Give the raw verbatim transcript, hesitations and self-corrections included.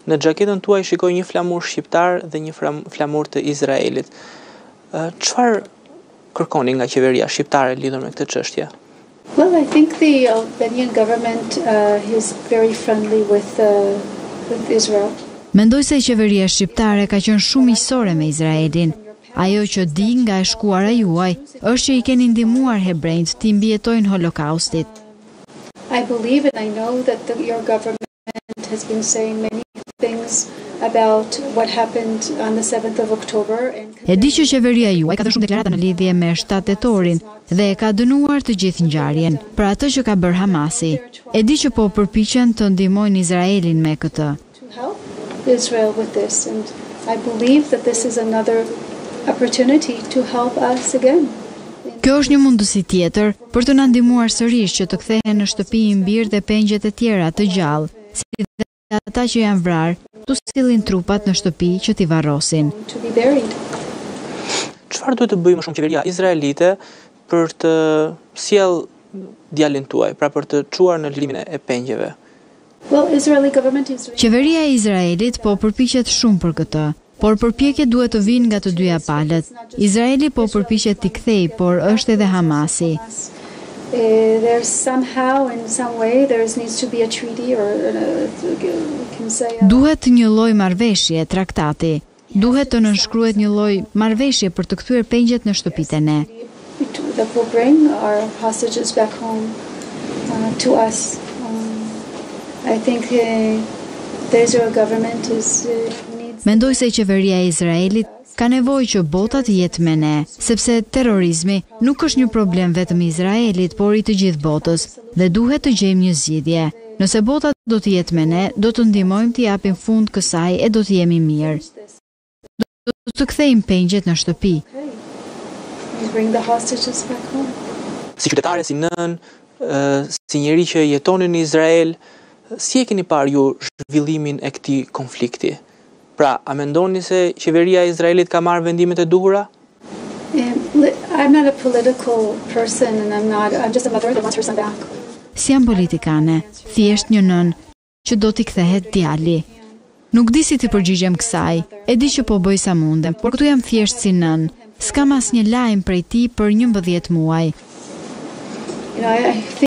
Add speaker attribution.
Speaker 1: Në xhaketën tuaj shikoj një flamur shqiptar dhe një flamur të Izraelit. Çfarë kërkoni nga qeveria shqiptare lidhur me këtë çështje?
Speaker 2: Well, I think the Albanian government uh, is very friendly with uh, with Israel.
Speaker 3: Mendoj se qeveria shqiptare ka qenë shumë miqësore me Izraelin. Ajo që di nga e shkuara juaj është që i keni ndihmuar hebrejt të mbijetojnë Holokaustit.
Speaker 2: I believe and I know that the, your government has been saying many things about what happened on the seventh of October.
Speaker 3: E di që qeveria juaj ka dhënë shumë deklarata në lidhje me shtatë tetorin dhe e ka dënuar të gjithë ngjarjen për atë që ka bërë Hamasi. E di që po përpiqen të ndihmojnë Izraelin me këtë.
Speaker 2: To help Israel with this, and I believe that this is another opportunity to help us again.
Speaker 3: Kjo është një mundësi tjetër për të na ndihmuar sërish që të kthehen në shtëpi i mbirë dhe pengjet e tjera të gjallë, si dhe ata që janë vrarë, tu sillin trupat në shtëpi që t'i varrosin.
Speaker 1: Çfarë duhet të bëjë më shumë qeveria izraelite për të sjell djalin tuaj, pra për të çuar në limin e pengjeve?
Speaker 2: Well, Israeli government is...
Speaker 3: Qeveria e Izraelit po përpiqet shumë për këtë. Por përpjekjet duhet të vinë nga të dyja palët. Izraeli po përpiqet t'i kthejë, por është edhe Hamasi.
Speaker 2: There's somehow in some way there needs to be a treaty or can say
Speaker 3: Duhet një lloj marrëveshje, traktati. Duhet të nënshkruhet një lloj marrëveshje për të kthyer pengjet në shtëpitë e ne.
Speaker 2: That will bring our hostages back home uh, to us. Um, I think uh, the Israel government is uh,
Speaker 3: Mendoj se qeveria e Izraelit ka nevojë që bota të jetë me ne, sepse terrorizmi nuk është një problem vetëm i Izraelit, por i të gjithë botës, dhe duhet të gjejmë një zgjidhje. Nëse bota do të jetë me ne, do të ndihmojmë të japim fund kësaj e do të jemi mirë. Do të kthejmë pengjet në shtëpi.
Speaker 1: Si qytetare, si nën, si njeri që jetoni në Izrael, si e keni parë ju zhvillimin e këtij konflikti? Pra, a mendoni se qeveria e Izraelit ka marrë vendimet e duhura?
Speaker 2: I'm not a political person and I'm not I'm just a mother that wants her son back.
Speaker 3: Si jam politikane, thjesht një nën që do t'i kthehet djali. Nuk di si t'i përgjigjem kësaj. E di që po bëj sa mundem, por këtu jam thjesht si nën. S'kam asnjë lajm prej tij për njëmbëdhjetë muaj.
Speaker 2: You know, I, I